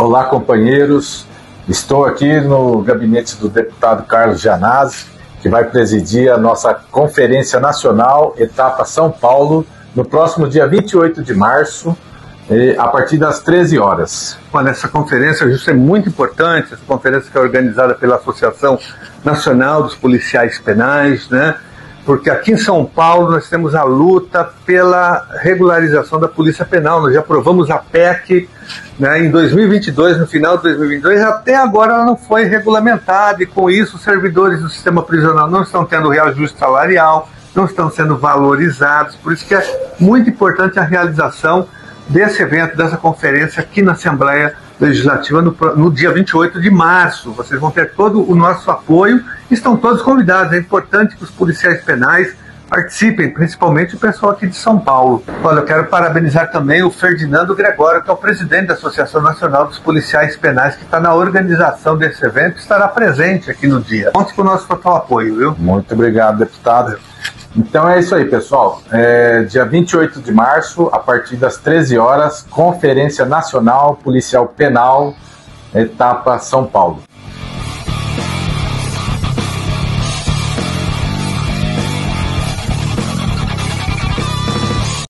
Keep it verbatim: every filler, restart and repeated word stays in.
Olá, companheiros. Estou aqui no gabinete do deputado Carlos Gianazzi, que vai presidir a nossa Conferência Nacional Etapa São Paulo, no próximo dia vinte e oito de março, a partir das treze horas. Olha, essa conferência justo é muito importante, essa conferência que é organizada pela Associação Nacional dos Policiais Penais, né? Porque aqui em São Paulo nós temos a luta pela regularização da Polícia Penal. Nós já aprovamos a P E C, né, em dois mil e vinte e dois, no final de dois mil e vinte e dois, até agora ela não foi regulamentada, e com isso os servidores do sistema prisional não estão tendo reajuste salarial, não estão sendo valorizados. Por isso que é muito importante a realização desse evento, dessa conferência aqui na Assembleia Legislativa no, no dia vinte e oito de março. Vocês vão ter todo o nosso apoio, estão todos convidados. É importante que os policiais penais participem, principalmente o pessoal aqui de São Paulo. Olha, eu quero parabenizar também o Ferdinando Gregório, que é o presidente da Associação Nacional dos Policiais Penais, que está na organização desse evento, estará presente aqui no dia. Conte com o nosso total apoio, viu? Muito obrigado, deputado. Então é isso aí, pessoal. É, dia vinte e oito de março, a partir das treze horas, Conferência Nacional Policial Penal, Etapa São Paulo.